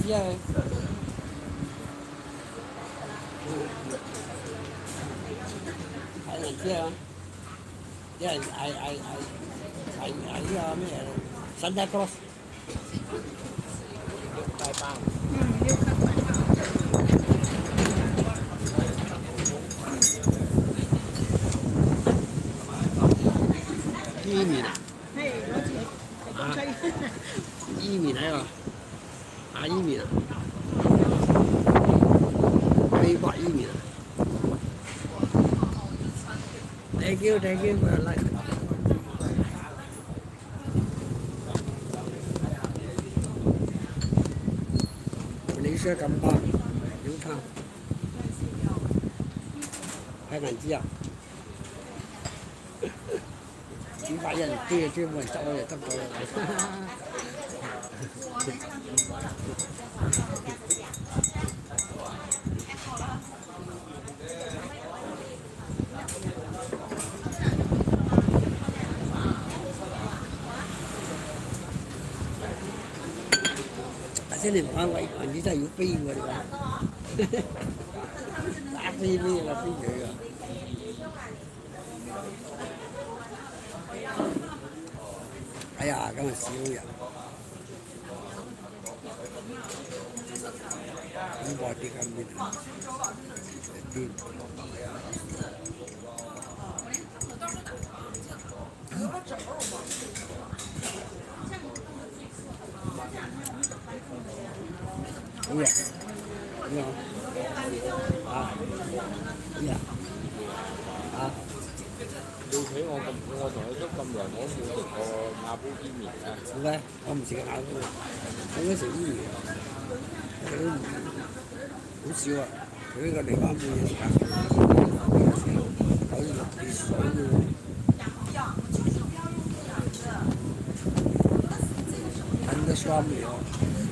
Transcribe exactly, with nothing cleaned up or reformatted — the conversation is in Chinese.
知啊。睇人知啊，啲人嗌嗌嗌嗌嗌呢個咩Santa Claus 大包。 嗯，要看快包。 伊麵啊？ 係，攞住講出。 伊麵喺度，打伊麵啊？美國伊麵啊？Thank you, thank you for like. 你說咁多，有湯，睇人知啊？幾百人啲專門走嚟得到啦。这里玩我一你这有飞过的吧？打飞飞了飞人啊！哎呀，咁少人，咁我啲咁邊啲。好呀，你好，啊，呀，啊， 你睇我咁，我同佢都咁耐，我冇食過馬煲伊麵啊。 點解？我唔食馬煲，我都食伊麵，佢都好少啊。佢呢個地方冇嘢食啊，可以落啲水嘅。很多酸梅哦。